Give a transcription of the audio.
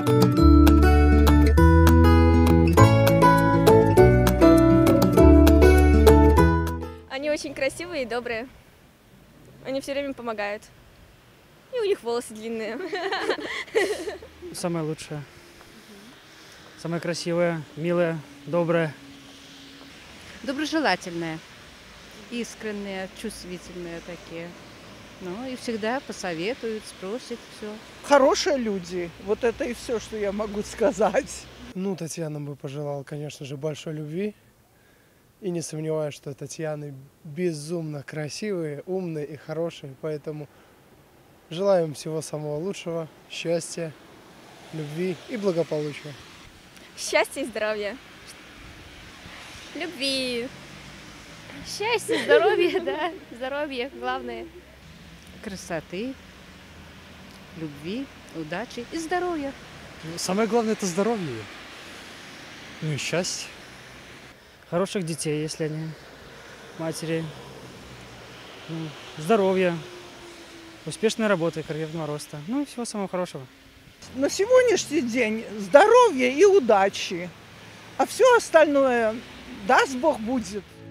Они очень красивые и добрые. Они все время помогают. И у них волосы длинные. Самое лучшее. Самое красивое, милое, доброе. Доброжелательные, искренние, чувствительные такие. Ну и всегда посоветуют, спросят все. Хорошие люди. Вот это и все, что я могу сказать. Ну, Татьяна бы пожелал, конечно же, большой любви. И не сомневаюсь, что Татьяны безумно красивые, умные и хорошие. Поэтому желаем всего самого лучшего, счастья, любви и благополучия. Счастья и здоровья. Любви. Счастье, здоровье, да, здоровье главное. Красоты, любви, удачи и здоровья. Самое главное – это здоровье. Ну и счастье. Хороших детей, если они матери. Здоровья. Успешной работы, карьерного роста. Ну и всего самого хорошего. На сегодняшний день здоровья и удачи. А все остальное, даст Бог, будет.